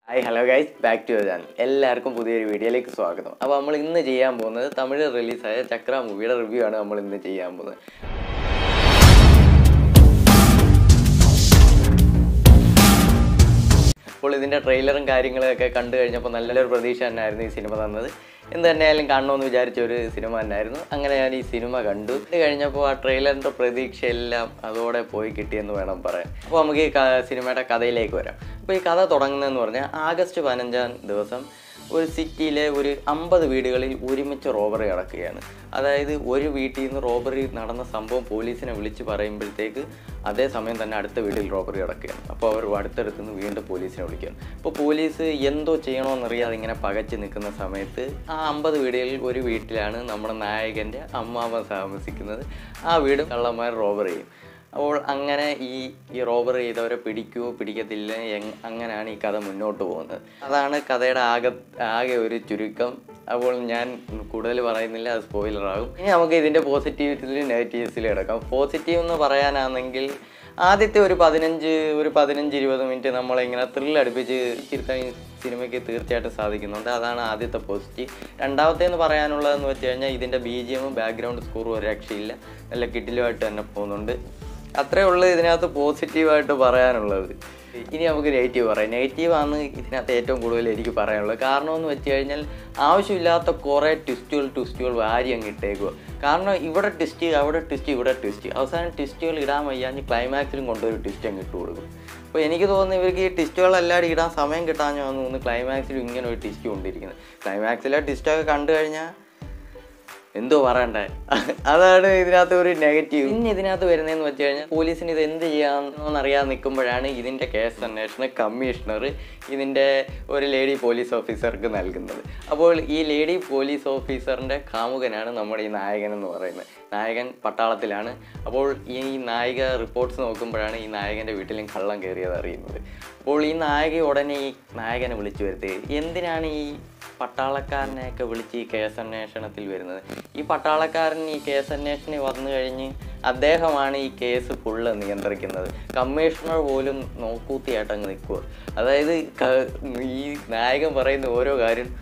Hi hello guys, back to your channel. എല്ലാവർക്കും പുതിയൊരു വീഡിയോയിലേക്ക് സ്വാഗതം. അപ്പോൾ നമ്മൾ ഇന്ന് ചെയ്യാൻ പോകുന്നത് തമിഴ് റിലീസായ ചക്ര മൂവിയുടെ റിവ്യൂ ആണ് നമ്മൾ ഇന്ന് ചെയ്യാൻ പോകുന്നത്. അപ്പോൾ ഇതിൻ്റെ ട്രെയിലറും കാര്യങ്ങളൊക്കെ കണ്ടു കഴിഞ്ഞപ്പോൾ നല്ലൊരു പ്രതീക്ഷ തന്നെയായിരുന്നു ഈ സിനിമ തന്നത്. എന്ത് തന്നെയായാലും കാണണമെന്ന് വിചാരിച്ച ഒരു സിനിമ തന്നെയായിരുന്നു. അങ്ങനെ ഞാൻ ഈ സിനിമ കണ്ടു കഴിഞ്ഞപ്പോൾ ആ ട്രെയിലറിൻ്റെ പ്രതീക്ഷയെല്ലാം അതോടെ പോയി കിട്ടിയെന്ന് വേണം പറയാൻ. അപ്പോൾ നമുക്ക് ഈ സിനിമയുടെ കഥയിലേക്ക് വരാം. അപ്പോൾ ഈ കഥ തുടങ്ങുന്നതെന്ന് പറഞ്ഞാൽ ആഗസ്റ്റ് 15-ാം ദിവസം ഒരു സിറ്റിയിലെ ഒരു 50 വീടുകളിൽ ഒരുമിച്ച് റോബറി നടക്കുകയാണ്. അതായത് ഒരു വീട്ടിൽ നിന്ന് റോബറി നടന്ന സംഭവം പോലീസിനെ വിളിച്ച് പറയുമ്പോഴത്തേക്ക് അതേസമയം തന്നെ അടുത്ത വീട്ടിൽ റോബറി നടക്കുകയാണ്. അപ്പോൾ അവർ അടുത്തടുത്ത് നിന്ന് വീണ്ടും പോലീസിനെ വിളിക്കുകയാണ്. അപ്പോൾ പോലീസ് എന്തോ ചെയ്യണമെന്നറിയാതെ ഇങ്ങനെ പകച്ച് നിൽക്കുന്ന സമയത്ത് ആ 50 വീടുകളിൽ ഒരു വീട്ടിലാണ് നമ്മുടെ നായകൻ്റെ അമ്മാവൻ താമസിക്കുന്നത്. ആ വീടും കള്ളന്മാർ റോബറി ചെയ്യും. അപ്പോൾ അങ്ങനെ ഈ റോബറി ചെയ്തവരെ പിടിക്കുമോ പിടിക്കത്തില്ല, അങ്ങനെയാണ് ഈ കഥ മുന്നോട്ട് പോകുന്നത്. അതാണ് കഥയുടെ ആകെ ഒരു ചുരുക്കം. അപ്പോൾ ഞാൻ കൂടുതൽ പറയുന്നില്ല, അത് സ്പോയിലറാകും. ഇനി നമുക്ക് ഇതിൻ്റെ പോസിറ്റീവ്സിലും നെഗറ്റീവ്സിലും എടുക്കാം. പോസിറ്റീവ് എന്ന് പറയാനാണെങ്കിൽ ആദ്യത്തെ ഒരു 15-20 മിനിറ്റ് നമ്മളിങ്ങനെ ത്രില്ലടുപ്പിച്ച് ചിരിക്കാൻ ഈ സിനിമയ്ക്ക് തീർച്ചയായിട്ടും സാധിക്കുന്നുണ്ട്. അതാണ് ആദ്യത്തെ പോസിറ്റീവ്. രണ്ടാമത്തേന്ന് പറയാനുള്ളതെന്ന് വെച്ച് കഴിഞ്ഞാൽ ഇതിൻ്റെ BGM ബാക്ക്ഗ്രൗണ്ട് സ്കോറും ഒരു രക്ഷയില്ല, നല്ല കിടിലുമായിട്ട് തന്നെ പോകുന്നുണ്ട്. അത്രേ ഉള്ളൂ ഇതിനകത്ത് പോസിറ്റീവായിട്ട് പറയാനുള്ളത്. ഇനി നമുക്ക് നെഗറ്റീവ് പറയാം. നെഗറ്റീവാണ് ഇതിനകത്ത് ഏറ്റവും കൂടുതൽ എനിക്ക് പറയാനുള്ളത്. കാരണം എന്ന് വെച്ച് കഴിഞ്ഞാൽ ആവശ്യമില്ലാത്ത കുറേ ട്വിസ്റ്റുകൾ വാരി അങ്ങ് ഇട്ടേക്കുക. കാരണം ഇവിടെ ട്വിസ്റ്റ്, അവിടെ ട്വിസ്റ്റ്, ഇവിടെ ട്വിസ്റ്റ്, അവസാനം ട്വിസ്റ്റുകൾ ഇടാൻ വയ്യാഞ്ഞ് ക്ലൈമാക്സിലും കൊണ്ടൊരു ട്വിസ്റ്റ് അങ്ങ് ഇട്ട് കൊടുക്കും. അപ്പോൾ എനിക്ക് തോന്നുന്നു ഇവർക്ക് ഈ ട്വിസ്റ്റുകളെല്ലാം ഇടാൻ സമയം കിട്ടാഞ്ഞോ എന്ന് തോന്നുന്നു ക്ലൈമാക്സിലും ഇങ്ങനെ ഒരു ട്വിസ്റ്റ് കൊണ്ടിരിക്കുന്നത്. ക്ലൈമാക്സിലെ ട്വിസ്റ്റൊക്കെ കണ്ടു കഴിഞ്ഞാൽ എന്തോ പറയണ്ടേ, അതാണ് ഇതിനകത്ത് ഒരു നെഗറ്റീവ്. പിന്നെ ഇതിനകത്ത് വരുന്നതെന്ന് വെച്ച് കഴിഞ്ഞാൽ പോലീസിന് ഇത് എന്ത് ചെയ്യാമെന്നറിയാതെ നിൽക്കുമ്പോഴാണ് ഇതിൻ്റെ കേസ് അന്വേഷണ കമ്മീഷണർ ഇതിൻ്റെ ഒരു ലേഡി പോലീസ് ഓഫീസർക്ക് നൽകുന്നത്. അപ്പോൾ ഈ ലേഡി പോലീസ് ഓഫീസറിൻ്റെ കാമുകനാണ് നമ്മുടെ ഈ നായകൻ എന്ന് പറയുന്നത്. നായകൻ പട്ടാളത്തിലാണ്. അപ്പോൾ ഈ നായിക റിപ്പോർട്ട്സ് നോക്കുമ്പോഴാണ് ഈ നായകൻ്റെ വീട്ടിലും കള്ളം കയറിയത് അറിയുന്നത്. അപ്പോൾ ഈ നായിക ഉടനെ ഈ നായകനെ വിളിച്ചു വരുത്തുക. എന്തിനാണ് ഈ പട്ടാളക്കാരനെയൊക്കെ വിളിച്ച് ഈ കേസന്വേഷണത്തിൽ വരുന്നത്? ഈ പട്ടാളക്കാരൻ ഈ കേസന്വേഷണം വന്നു കഴിഞ്ഞ് അദ്ദേഹമാണ് ഈ കേസ് ഫുള്ള് നിയന്ത്രിക്കുന്നത്. കമ്മീഷണർ പോലും നോക്കൂത്തിയായിട്ടങ്ങ് നിൽക്കുക. അതായത് ഈ നായകൻ പറയുന്ന ഓരോ കാര്യം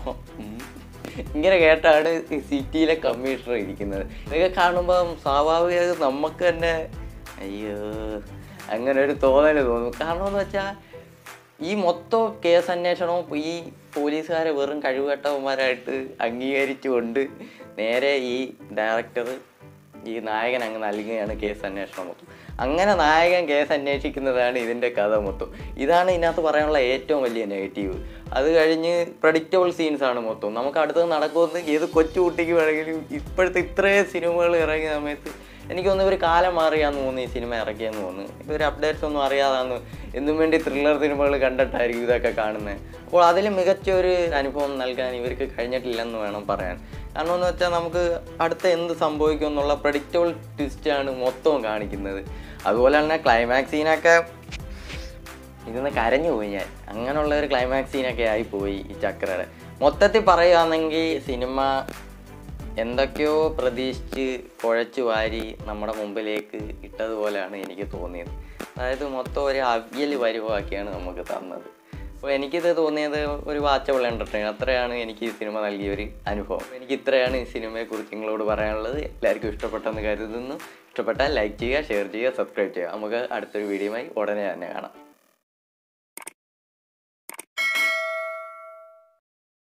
ഇങ്ങനെ കേട്ടാണ് ഈ സിറ്റിയിലെ കമ്മീഷണർ ഇരിക്കുന്നത്. ഇതൊക്കെ കാണുമ്പം സ്വാഭാവികമായും നമുക്ക് തന്നെ അയ്യോ അങ്ങനെ ഒരു തോന്നൽ തോന്നും. കാരണം എന്ന് വെച്ചാൽ ഈ മൊത്തം കേസ് അന്വേഷണവും ഈ പോലീസുകാരെ വെറും കഴിവുകെട്ടവന്മാരായിട്ട് അംഗീകരിച്ചുകൊണ്ട് നേരെ ഈ ഡയറക്ടർ ഈ നായകൻ അങ്ങ് നൽകുകയാണ് കേസ് അന്വേഷണം മൊത്തം. അങ്ങനെ നായകൻ കേസ് അന്വേഷിക്കുന്നതാണ് ഇതിൻ്റെ കഥ മൊത്തം. ഇതാണ് ഇതിനകത്ത് പറയാനുള്ള ഏറ്റവും വലിയ നെഗറ്റീവ്. അത് കഴിഞ്ഞ് പ്രഡിക്റ്റബിൾ സീൻസാണ് മൊത്തം. നമുക്ക് അടുത്തത് നടക്കുമെന്ന് ഏത് കൊച്ചു കുട്ടിക്ക് വേണമെങ്കിലും ഇപ്പോഴത്തെ ഇത്രയും സിനിമകൾ ഇറങ്ങിയ സമയത്ത് എനിക്ക് തോന്നുന്നു ഇവർ കാലം മാറിയാന്ന് തോന്നുന്നു ഈ സിനിമ ഇറക്കിയെന്ന് തോന്നുന്നു. ഇവർ അപ്ഡേറ്റ്സ് ഒന്നും അറിയാതാന്ന് എന്നും വേണ്ടി ത്രില്ലർ സിനിമകൾ കണ്ടിട്ടായിരിക്കും ഇതൊക്കെ കാണുന്നത്. അപ്പോൾ അതിൽ മികച്ചൊരു അനുഭവം നൽകാൻ ഇവർക്ക് കഴിഞ്ഞിട്ടില്ലെന്ന് വേണം പറയാൻ. കാരണം എന്ന് വെച്ചാൽ നമുക്ക് അടുത്ത എന്ത് സംഭവിക്കും എന്നുള്ള പ്രഡിക്റ്റബിൾ ട്വിസ്റ്റാണ് മൊത്തവും കാണിക്കുന്നത്. അതുപോലെ തന്നെ ക്ലൈമാക്സ് സീനൊക്കെ ഇതൊന്ന് കരഞ്ഞു പോയി ഞാൻ. അങ്ങനെയുള്ള ഒരു ക്ലൈമാക്സ് സീനൊക്കെ ആയിപ്പോയി ഈ ചക്രയുടെ. മൊത്തത്തിൽ പറയുകയാണെങ്കിൽ സിനിമ എന്തൊക്കെയോ പ്രതീക്ഷിച്ച് കുഴച്ചു വാരി നമ്മുടെ മുമ്പിലേക്ക് ഇട്ടതുപോലെയാണ് എനിക്ക് തോന്നിയത്. അതായത് മൊത്തം ഒരു അവിയൽ വരുവാക്കിയാണ് നമുക്ക് തന്നത്. അപ്പോൾ എനിക്കിത് തോന്നിയത് ഒരു വാച്ചബിൾ എൻ്റർടൈൻ, അത്രയാണ് എനിക്ക് ഈ സിനിമ നൽകിയൊരു അനുഭവം. എനിക്ക് ഇത്രയാണ് ഈ സിനിമയെക്കുറിച്ച് നിങ്ങളോട് പറയാനുള്ളത്. എല്ലാവർക്കും ഇഷ്ടപ്പെട്ടെന്ന് കരുതുന്നു. ഇഷ്ടപ്പെട്ടാൽ ലൈക്ക് ചെയ്യുക, ഷെയർ ചെയ്യുക, സബ്സ്ക്രൈബ് ചെയ്യുക. നമുക്ക് അടുത്തൊരു വീഡിയോയുമായി ഉടനെ തന്നെ കാണാം.